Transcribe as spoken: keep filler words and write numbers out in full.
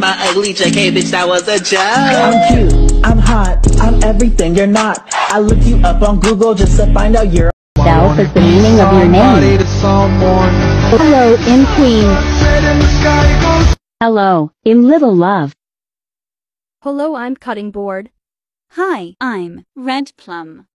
my ugly chick. Hey bitch, that was a joke. I'm cute, I'm hot, I'm everything you're not. I looked you up on Google just to find out you're Self is the meaning of your name. Hello, in Queen. Hello, in Little Love. Hello, I'm Cutting Board. Hi, I'm Red Plum.